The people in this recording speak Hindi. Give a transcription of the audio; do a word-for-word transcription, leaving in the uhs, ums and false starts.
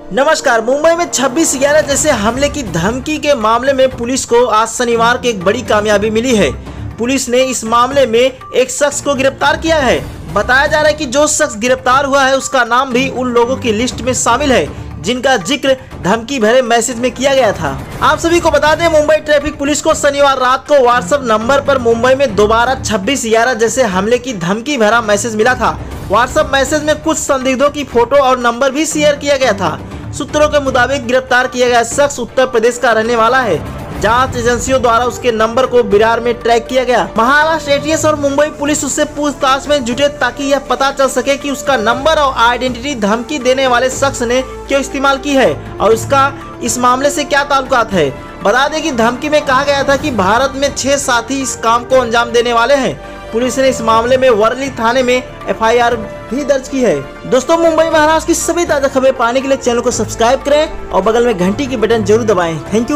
नमस्कार। मुंबई में छब्बीस ग्यारह जैसे हमले की धमकी के मामले में पुलिस को आज शनिवार को एक बड़ी कामयाबी मिली है। पुलिस ने इस मामले में एक शख्स को गिरफ्तार किया है। बताया जा रहा है कि जो शख्स गिरफ्तार हुआ है उसका नाम भी उन लोगों की लिस्ट में शामिल है जिनका जिक्र धमकी भरे मैसेज में किया गया था। आप सभी को बता दें, मुंबई ट्रैफिक पुलिस को शनिवार रात को व्हाट्सएप नंबर पर मुंबई में दोबारा छब्बीस ग्यारह जैसे हमले की धमकी भरा मैसेज मिला था। व्हाट्सएप मैसेज में कुछ संदिग्धों की फोटो और नंबर भी शेयर किया गया था। सूत्रों के मुताबिक गिरफ्तार किया गया शख्स उत्तर प्रदेश का रहने वाला है। जांच एजेंसियों द्वारा उसके नंबर को विरार में ट्रैक किया गया। महाराष्ट्र एटीएस और मुंबई पुलिस उससे पूछताछ में जुटे ताकि यह पता चल सके कि उसका नंबर और आइडेंटिटी धमकी देने वाले शख्स ने क्यों इस्तेमाल की है और उसका इस मामले से क्या ताल्लुकात है। बता दें कि धमकी में कहा गया था कि भारत में छह साथी इस काम को अंजाम देने वाले हैं। पुलिस ने इस मामले में वर्ली थाने में एफ आई आर भी दर्ज की है। दोस्तों, मुंबई महाराष्ट्र की सभी ताजा खबरें पाने के लिए चैनल को सब्सक्राइब करें और बगल में घंटी की बटन जरूर दबाएं। Thank you.